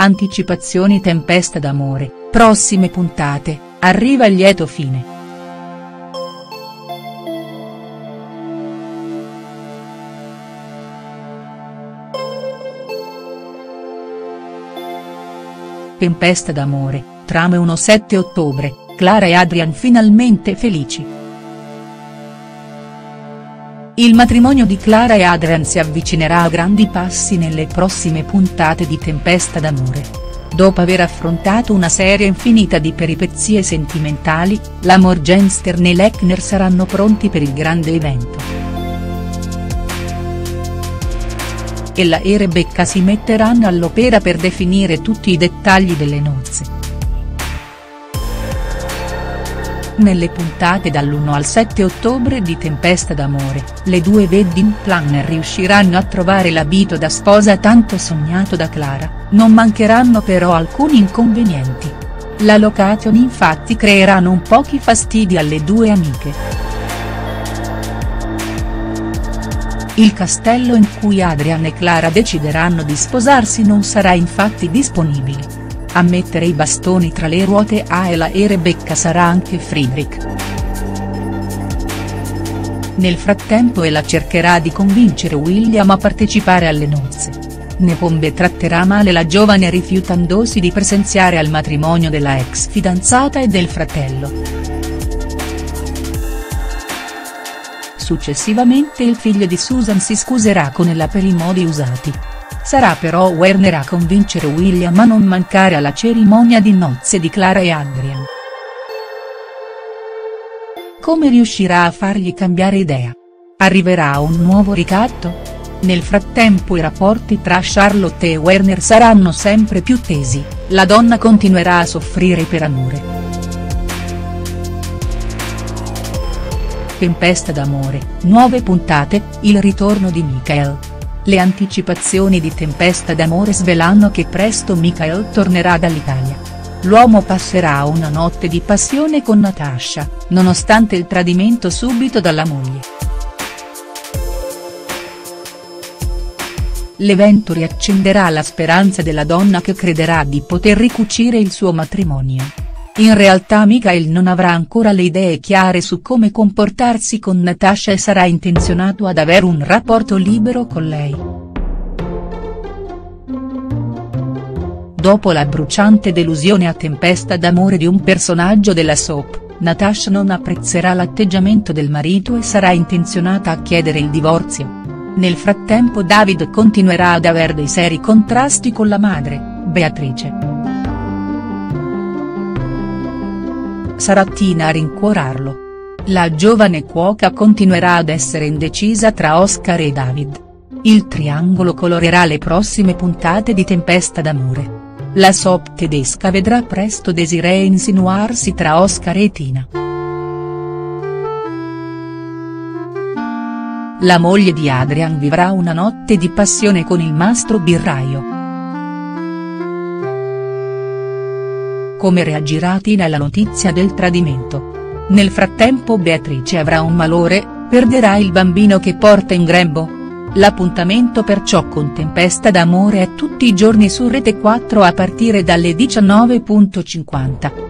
Anticipazioni Tempesta d'amore, prossime puntate, arriva il lieto fine. Tempesta d'amore, trama 1-7 ottobre, Clara e Adrian finalmente felici. Il matrimonio di Clara e Adrian si avvicinerà a grandi passi nelle prossime puntate di Tempesta d'amore. Dopo aver affrontato una serie infinita di peripezie sentimentali, la Morgenstern e l'Ekner saranno pronti per il grande evento. Ella e Rebecca si metteranno all'opera per definire tutti i dettagli delle nozze. Nelle puntate dall'1 al 7 ottobre di Tempesta d'amore, le due wedding planner riusciranno a trovare l'abito da sposa tanto sognato da Clara, non mancheranno però alcuni inconvenienti. La location infatti creerà non pochi fastidi alle due amiche. Il castello in cui Adrian e Clara decideranno di sposarsi non sarà infatti disponibile. A mettere i bastoni tra le ruote a Ella e Rebecca sarà anche Friedrich. Nel frattempo Ella cercherà di convincere William a partecipare alle nozze. Nepombe tratterà male la giovane rifiutandosi di presenziare al matrimonio della ex fidanzata e del fratello. Successivamente il figlio di Susan si scuserà con Ella per i modi usati. Sarà però Werner a convincere William a non mancare alla cerimonia di nozze di Clara e Adrian. Come riuscirà a fargli cambiare idea? Arriverà un nuovo ricatto? Nel frattempo i rapporti tra Charlotte e Werner saranno sempre più tesi, la donna continuerà a soffrire per amore. Tempesta d'amore, nuove puntate, il ritorno di Michael. Le anticipazioni di Tempesta d'amore svelano che presto Michael tornerà dall'Italia. L'uomo passerà una notte di passione con Natasha, nonostante il tradimento subito dalla moglie. L'evento riaccenderà la speranza della donna che crederà di poter ricucire il suo matrimonio. In realtà Michael non avrà ancora le idee chiare su come comportarsi con Natasha e sarà intenzionato ad avere un rapporto libero con lei. Dopo la bruciante delusione a Tempesta d'amore di un personaggio della soap, Natasha non apprezzerà l'atteggiamento del marito e sarà intenzionata a chiedere il divorzio. Nel frattempo David continuerà ad avere dei seri contrasti con la madre, Beatrice. Sarà Tina a rincuorarlo. La giovane cuoca continuerà ad essere indecisa tra Oscar e David. Il triangolo colorerà le prossime puntate di Tempesta d'amore. La soap tedesca vedrà presto Desiree insinuarsi tra Oscar e Tina. La moglie di Adrian vivrà una notte di passione con il mastro birraio. Come reagirà Tina alla notizia del tradimento? Nel frattempo Beatrice avrà un malore, perderà il bambino che porta in grembo? L'appuntamento perciò con Tempesta d'amore è tutti i giorni su Rete 4 a partire dalle 19:50.